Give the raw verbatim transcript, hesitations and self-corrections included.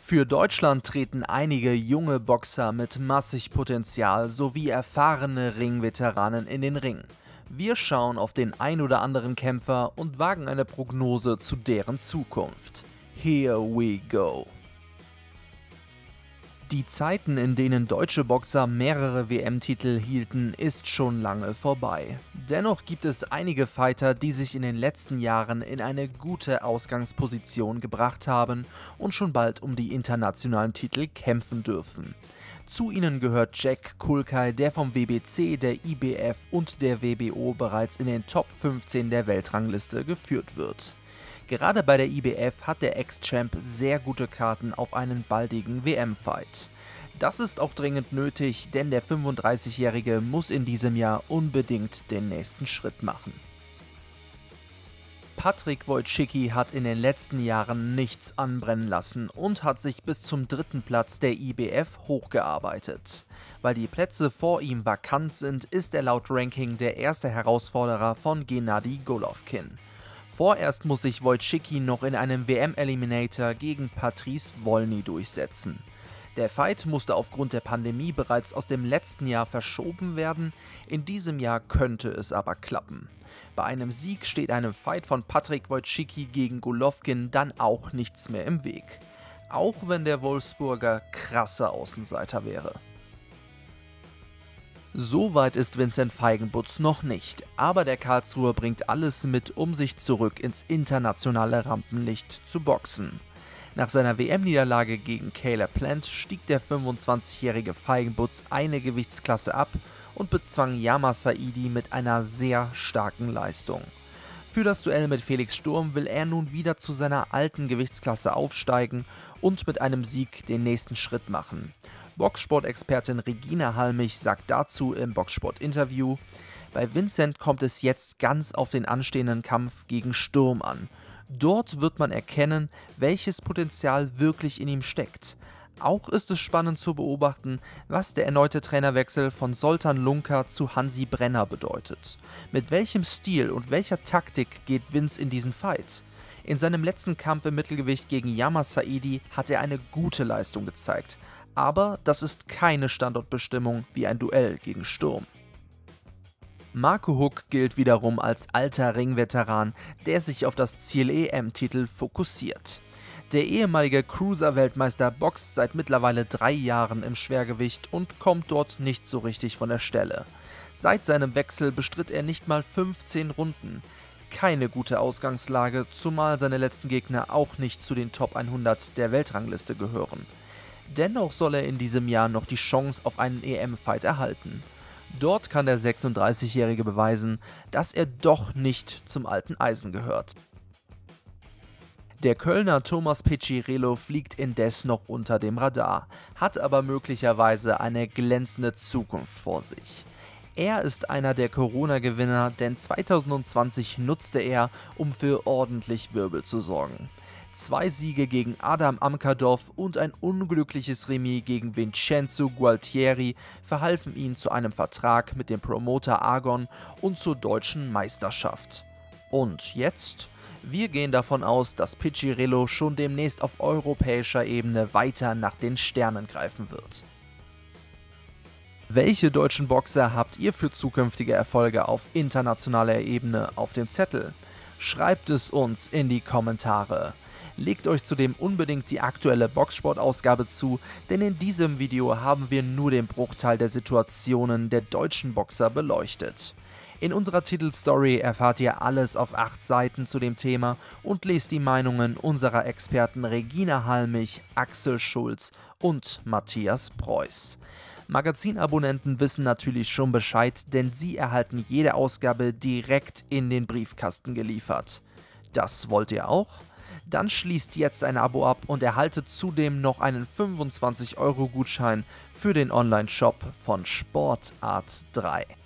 Für Deutschland treten einige junge Boxer mit massig Potenzial sowie erfahrene Ringveteranen in den Ring. Wir schauen auf den ein oder anderen Kämpfer und wagen eine Prognose zu deren Zukunft. Here we go! Die Zeiten, in denen deutsche Boxer mehrere W M-Titel hielten, ist schon lange vorbei. Dennoch gibt es einige Fighter, die sich in den letzten Jahren in eine gute Ausgangsposition gebracht haben und schon bald um die internationalen Titel kämpfen dürfen. Zu ihnen gehört Jack Culcay, der vom W B C, der I B F und der W B O bereits in den Top fünfzehn der Weltrangliste geführt wird. Gerade bei der I B F hat der Ex-Champ sehr gute Karten auf einen baldigen W M-Fight. Das ist auch dringend nötig, denn der fünfunddreißigjährige muss in diesem Jahr unbedingt den nächsten Schritt machen. Patryk Wojcicki hat in den letzten Jahren nichts anbrennen lassen und hat sich bis zum dritten Platz der I B F hochgearbeitet. Weil die Plätze vor ihm vakant sind, ist er laut Ranking der erste Herausforderer von Gennady Golovkin. Vorerst muss sich Wojcicki noch in einem W M-Eliminator gegen Patrice Wolny durchsetzen. Der Fight musste aufgrund der Pandemie bereits aus dem letzten Jahr verschoben werden, in diesem Jahr könnte es aber klappen. Bei einem Sieg steht einem Fight von Patryk Wojcicki gegen Golovkin dann auch nichts mehr im Weg. Auch wenn der Wolfsburger krasser Außenseiter wäre. So weit ist Vincent Feigenbutz noch nicht, aber der Karlsruher bringt alles mit, um sich zurück ins internationale Rampenlicht zu boxen. Nach seiner W M-Niederlage gegen Caleb Plant stieg der fünfundzwanzigjährige Feigenbutz eine Gewichtsklasse ab und bezwang Yama Saidi mit einer sehr starken Leistung. Für das Duell mit Felix Sturm will er nun wieder zu seiner alten Gewichtsklasse aufsteigen und mit einem Sieg den nächsten Schritt machen. Boxsport-Expertin Regina Halmich sagt dazu im Boxsport-Interview: Bei Vincent kommt es jetzt ganz auf den anstehenden Kampf gegen Sturm an. Dort wird man erkennen, welches Potenzial wirklich in ihm steckt. Auch ist es spannend zu beobachten, was der erneute Trainerwechsel von Zoltan Lunka zu Hansi Brenner bedeutet. Mit welchem Stil und welcher Taktik geht Vince in diesen Fight? In seinem letzten Kampf im Mittelgewicht gegen Yama Saidi hat er eine gute Leistung gezeigt. Aber das ist keine Standortbestimmung wie ein Duell gegen Sturm. Marco Huck gilt wiederum als alter Ringveteran, der sich auf das Ziel E M-Titel fokussiert. Der ehemalige Cruiser-Weltmeister boxt seit mittlerweile drei Jahren im Schwergewicht und kommt dort nicht so richtig von der Stelle. Seit seinem Wechsel bestritt er nicht mal fünfzehn Runden. Keine gute Ausgangslage, zumal seine letzten Gegner auch nicht zu den Top hundert der Weltrangliste gehören. Dennoch soll er in diesem Jahr noch die Chance auf einen E M-Fight erhalten. Dort kann der sechsunddreißigjährige beweisen, dass er doch nicht zum alten Eisen gehört. Der Kölner Thomas Piccirillo fliegt indes noch unter dem Radar, hat aber möglicherweise eine glänzende Zukunft vor sich. Er ist einer der Corona-Gewinner, denn zweitausendzwanzig nutzte er, um für ordentlich Wirbel zu sorgen. Zwei Siege gegen Adam Amkadov und ein unglückliches Remis gegen Vincenzo Gualtieri verhalfen ihm zu einem Vertrag mit dem Promoter Argon und zur deutschen Meisterschaft. Und jetzt? Wir gehen davon aus, dass Piccirillo schon demnächst auf europäischer Ebene weiter nach den Sternen greifen wird. Welche deutschen Boxer habt ihr für zukünftige Erfolge auf internationaler Ebene auf dem Zettel? Schreibt es uns in die Kommentare. Legt euch zudem unbedingt die aktuelle Boxsport-Ausgabe zu, denn in diesem Video haben wir nur den Bruchteil der Situationen der deutschen Boxer beleuchtet. In unserer Titelstory erfahrt ihr alles auf acht Seiten zu dem Thema und lest die Meinungen unserer Experten Regina Halmich, Axel Schulz und Matthias Preuß. Magazinabonnenten wissen natürlich schon Bescheid, denn sie erhalten jede Ausgabe direkt in den Briefkasten geliefert. Das wollt ihr auch? Dann schließt jetzt ein Abo ab und erhaltet zudem noch einen fünfundzwanzig Euro Gutschein für den Online-Shop von Sportart drei.